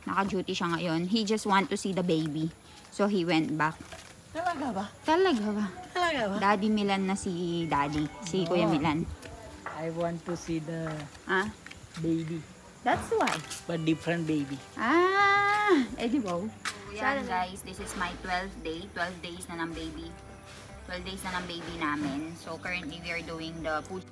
Naka-duty siya ngayon. He just want to see the baby. So, he went back. Talaga ba? Talaga ba? Talaga ba? Daddy Milan na si Daddy. Si Kuya Milan. I want to see the baby. That's why. But different baby. Di ba? Yan guys, this is my 12th day. 12 days na ng baby. 12 days na ng baby namin. So, currently we are doing the food.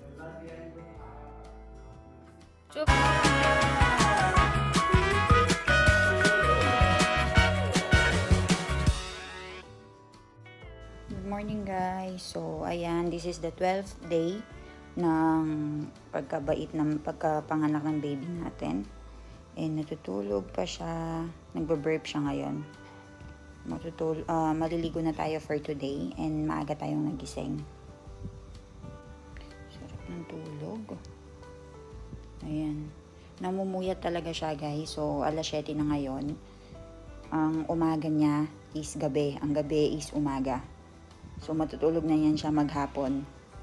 Good morning guys. So, ayan, this is the 12th day ng pagkapanganak ng baby natin. And natutulog pa siya. Nagbe-burp siya ngayon. Maliligo na tayo for today. And maaga tayong nagising. Sarap ng tulog. Ayan. Namumuyat talaga siya guys. So, alas 7 na ngayon. Ang umaga niya is gabi. Ang gabi is umaga. So, matutulog na yan siya maghapon.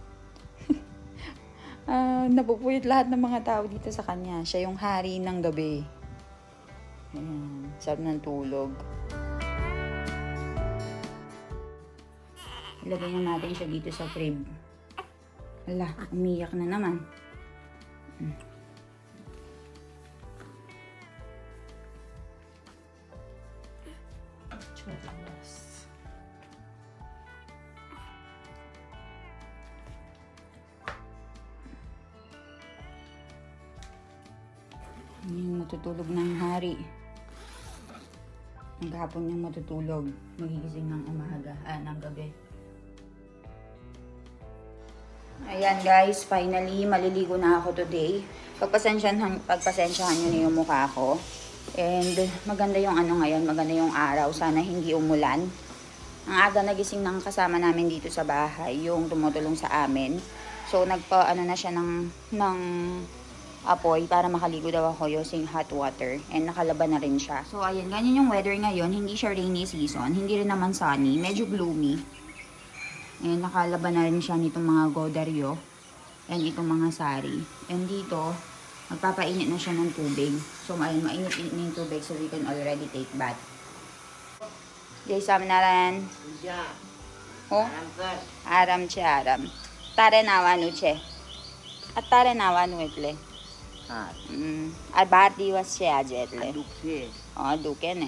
Napupuyat lahat ng mga tao dito sa kanya. Siya yung hari ng gabi. Ayan. Sarap ng tulog. Ilagay na natin siya dito sa crib. Ala, umiyak na naman. Yung matutulog ng hari. Maghapon yung matutulog. Magigising ng umaga. Ng gabi. Ayan guys, finally, maliligo na ako today. Pagpasensyahan nyo na yung mukha ko. And maganda yung ngayon, maganda yung araw. Sana hindi umulan. Ang aga nagising ng kasama namin dito sa bahay, yung tumutulong sa amin. So, na siya ng apoy para makaligo daw ako using hot water. And nakalaban na rin siya. So, ayan, ganyan yung weather ngayon. Hindi siya rainy season. Hindi rin naman sunny. Medyo gloomy. And nakalaban na rin siya nitong mga godaryo. And itong mga sari. And dito, magpapainit na siya ng tubig. So, ayun, mainit-init na yung tubig so we can already take bath. Jay, samnaran. Oh? Aram che aram. Tare nawanu che. At tare nawanu એટલે. આ 12 દિવસ છે આજે એટલે દુખે ને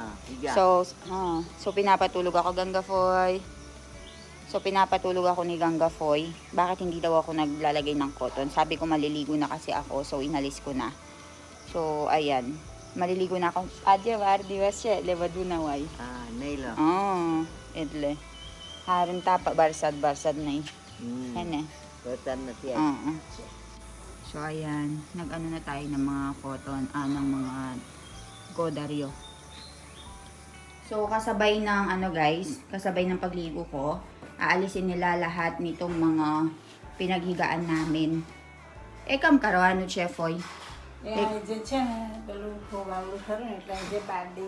so pinapatulog ako Ganggafoy. So pinapatulog ako ni Ganggafoy. Bakit hindi daw ako naglalagay ng cotton? Sabi ko maliligo na kasi ako, so inalis ko na. So ayan, maliligo na ako. Adya 12 દિવસ છે એટલે વધુ ના હોય. નહીં લો એટલે હારું તાપ વરસાદ નહીં હે ને વરસાદ નથી. So, ayan. Nag-ano na tayo ng mga cotton, ng mga godaryo. So, kasabay ng, kasabay ng pagligo ko, aalisin nila lahat nitong mga pinaghigaan namin. Kam karwano, Chefoy? જે છે ને પેલું ફોગાવડું ખરું ને એટલે જે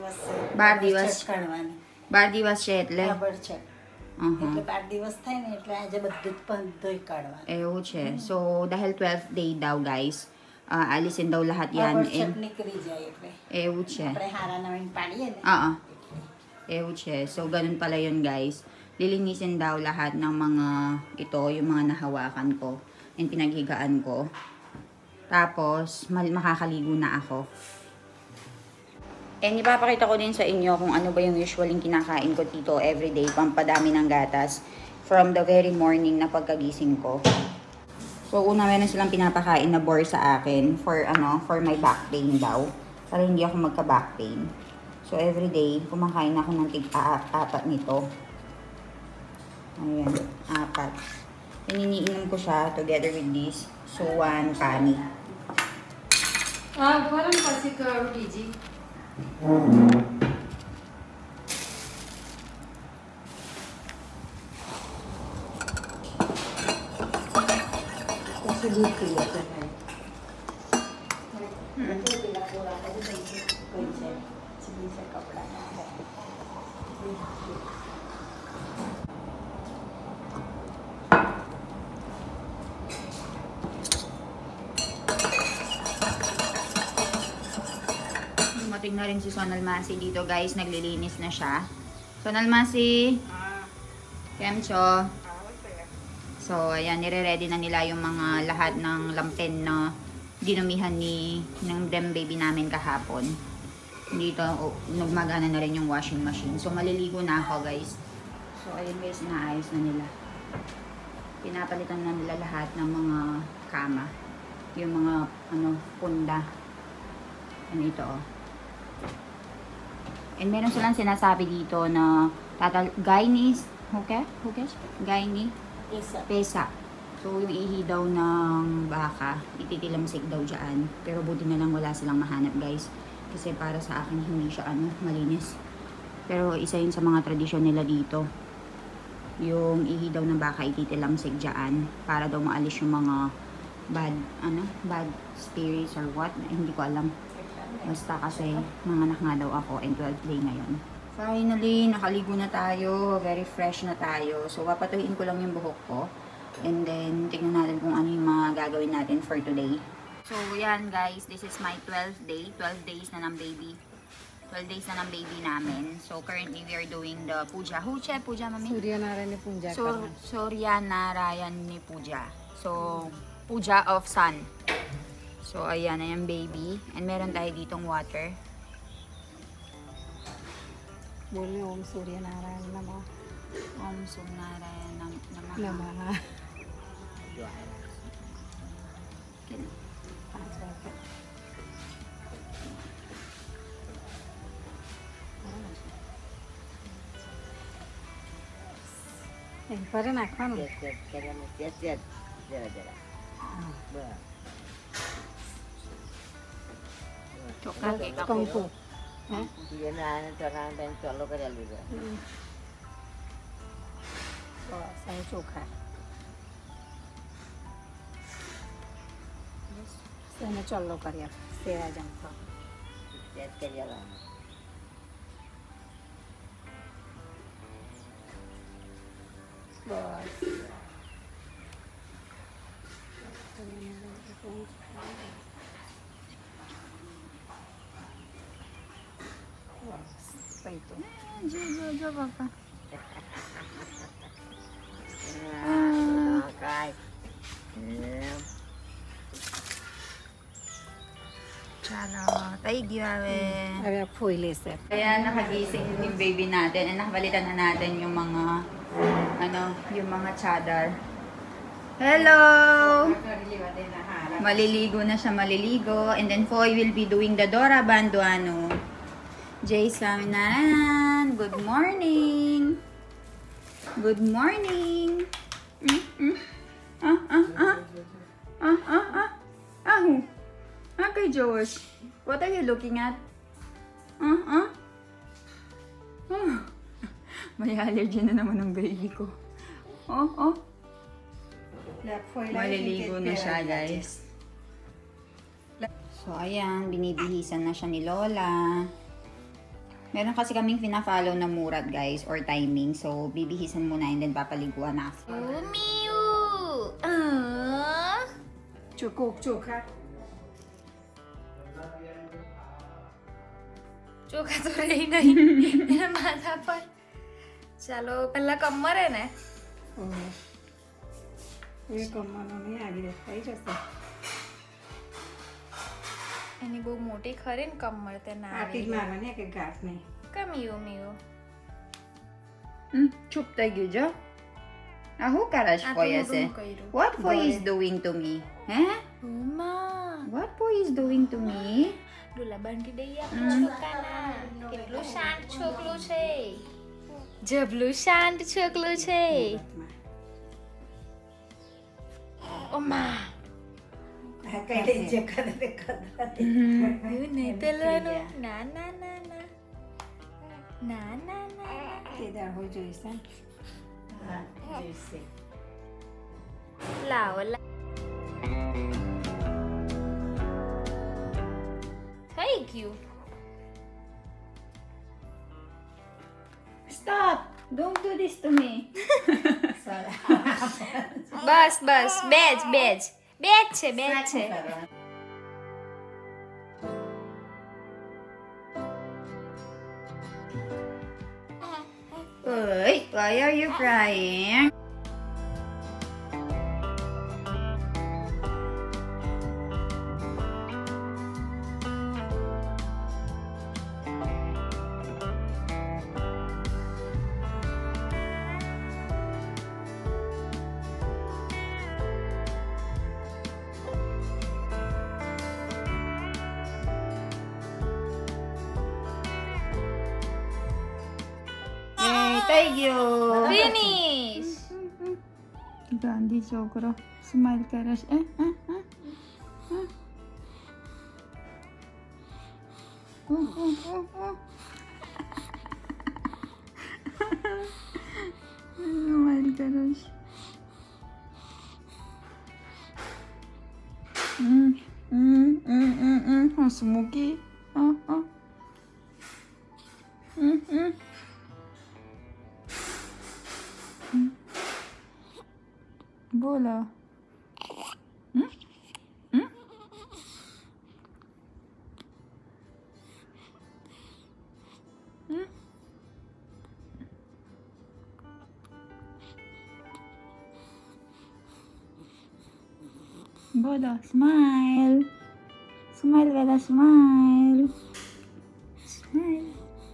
12 દિવસ છે એટલે એટલે 12 દિવસ થાય ને એટલે આજે બધું જ ધોઈ કાઢવાનું. એવું છે. So, dahil 12th day daw, guys, alisin daw lahat yan. નીકળી જાય એટલે. એવું છે. આપણે હારા નવીન પાડીએ ને. એવું છે. So, ganun pala yun, guys. Lilinisin daw lahat ng mga ito, yung mga nahawakan ko, yung pinaghigaan ko. Tapos, makakaligo na ako. And ipapakita ko din sa inyo kung ano ba yung usually kinakain ko dito everyday, pampadami ng gatas from the very morning na pagkagising ko. So, una meron silang pinapakain na bore sa akin for my back pain daw. Para hindi ako magka-back pain. So, everyday, kumakain ako ng tig-apat nito. Ayan, 4. Iniinom ko siya together with this suwan pani. गरम पछि कीजिए. પછી દૂધ પી લે છે. કપડા Dumating na rin si Sonal Masi dito, guys. Naglilinis na siya. Sonal Masi. Kemcho. So, ayan, nire-ready na nila yung mga lahat ng lampen na dinumihan ng dem baby namin kahapon. Dito, nagmagana na rin yung washing machine. So, maliligo na ako, guys. So, ayun guys, inaayos na nila. Pinapalitan na nila lahat ng mga kama. Yung mga, punda. Ano ito, oh. And meron silang sinasabi dito na gynae, gynae, pesa. So, yung ihi daw ng baka, ititilamsik daw dyan. Pero buti na lang wala silang mahanap, guys. Kasi para sa akin, hindi siya, malinis. Pero isa yun sa mga tradisyon nila dito. Yung ihi daw ng baka, ititilamsik dyan. Para daw maalis yung mga bad spirits or what. Hindi ko alam. Basta kasi nanganak nga daw ako and 12th day ngayon. Finally, nakaligo na tayo. Very fresh na tayo. So, papatuhin ko lang yung buhok ko. And then, tignan natin kung ano yung mga gagawin natin for today. So, yan guys. This is my 12th day. 12 days na ng baby. 12 days na ng baby namin. So, currently, we are doing the puja. Huche, puja, mami? Surya Narayan Puja. Surya Narayan ni puja. So, puja of sun. So, ayan na yung baby. And meron tayo ditong water. बोलने ओम सूर्य नारायण नमः Om Surya Narayan Namaha. नमः पर નાખવાનું કંકુ saya ચોખા એને ચલ્લો કર્યા સેવા જમવા બસ Paito. Jo, papa. Chalo, thank you, Ave. હવે ફોઈ લેશે Kaya nakagising yung baby natin and nakabalitan na natin yung mga, yung mga chadar. Hello! Maliligo na siya, maliligo. And then Foy will be doing the Dora Banduano. Jay Saminaran, good morning! Good morning! Okay, Josh. What are you looking at? May allergy na naman ng baby ko. Maliligo na siya, guys. So, ayan. Binibihisan na siya ni Lola. Meron kasi kaming pina-follow na murat, guys, or timing. So, bibihisan muna and then papaliguan na. Umiu! ચોખા ચોખા તો રહી નહીં એના માથા પર ચાલો પહેલા કમર હે ને એ કમવાનો નહીં આવી રહે થઈ જશે એની બહુ મોટી ખરી ને કમર તે ના આટી જ મારવાની કે ગાંઠ નહીં કમિયો મિયો Chup tayo dyan. Who karash Foy ase? What Foy is doing to me? Eh? Uma What Foy is doing to me? Dola બાંધી દઈએ આપણે છોકરાના કેટલું શાંત છોકલું છે જબલું શાંત છોકલું છે ઉમા એવું નહીં પેલવાનું ના ના ના ના ના ના ના કેદાર હોય જોઈશે લાવો થઈ ગયું Stop! Don't do this to me. બસ બસ બેજ બેજ બેજ છે બેજ છે Uy, why are you crying? Yay, thank you. Finish. Gandhi छोकरो स्माइल कर स्माइल करो हंसमुखी बोला बोलो स्माइल स्माइल बेटा smile smile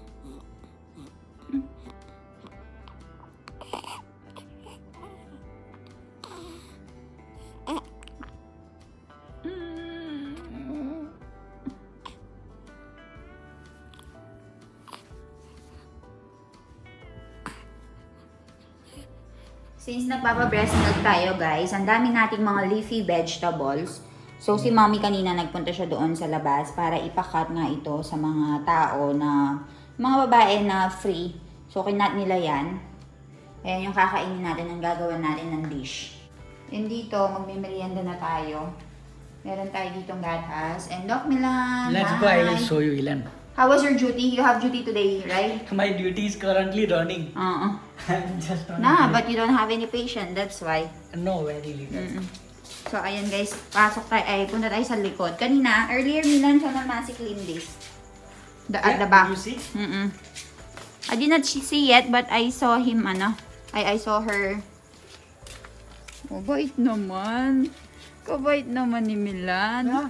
Since nagpapa-breast milk tayo guys, ang dami nating mga leafy vegetables. So si mommy kanina nagpunta siya doon sa labas para ipakat nga ito sa mga tao na, mga babae na free. So kinat nila yan. Ayan yung kakainin natin, ang gagawa natin ng dish. And dito, magmimerienda na tayo. Meron tayo ditong gatas. And Doc Milan, Let's hi. go, I will show you, Ilan. How was your duty? You have duty today, right? My duty is currently running. I'm just on Nah, but you don't have any patient, that's why. No, very little. So, ayan guys, pasok tayo, ay, punta tayo sa likod. Kanina, earlier, Milan siya naman si clean this. At the back. You see? I did not see yet, but I saw him, I saw her. Oh, bait naman. Kabait naman ni Milan.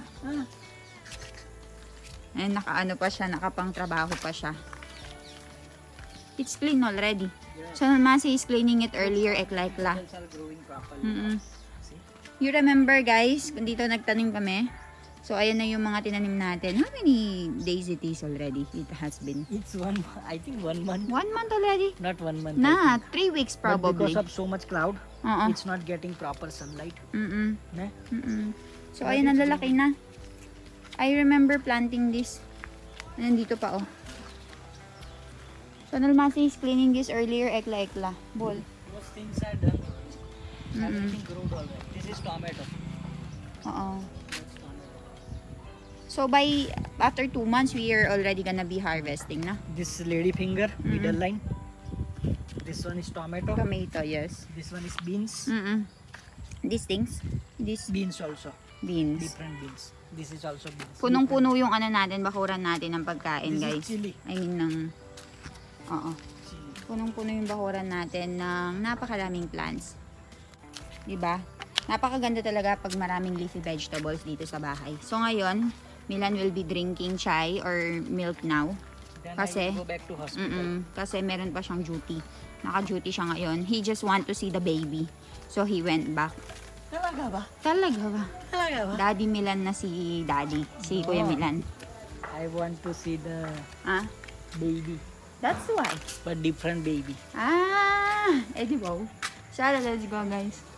Ay, nakaano pa siya, nakapang-trabaho pa siya. It's clean already. So, Masi is cleaning it earlier, like la. Plants are growing properly. You remember guys, kung dito nagtanim kami. So, ayan na yung mga tinanim natin. How many days it is already? It has been. It's I think 1 month. 1 month already? Not 1 month. Nah, 3 weeks But probably. because of so much cloud, Oo. it's not getting proper sunlight. Ne? So, ayan ang lalaki na. I remember planting this. Nandito pa, oh. So, Nalmasi is cleaning this earlier, ekla. Bol. Those things are done. Everything growed already. This is tomato. Oo. So, after 2 months, we are already gonna be harvesting na. This lady finger, middle line. This one is tomato. Tomato, yes. This one is beans. These things. These Beans also. beans. Different beans. This is also beans. Punong-puno yung natin, bakuran natin ng pagkain, This is guys. chili. I mean, oo. Chili. Punong-puno yung bakuran natin ng napakaraming plants. Diba? Napakaganda talaga pag maraming leafy vegetables dito sa bahay. So, ngayon, Milan will be drinking chai or milk now. Then Kasi, I will go back to hospital. kasi meron pa siyang duty. Naka-duty siya ngayon. He just want to see the baby. So, he went back. Talaga ba? Talaga ba? Talaga ba? Daddy Milan na si Daddy. Si Kuya Milan. I want to see the Ah, baby. that's why. But different baby. Edible. So, let's go guys.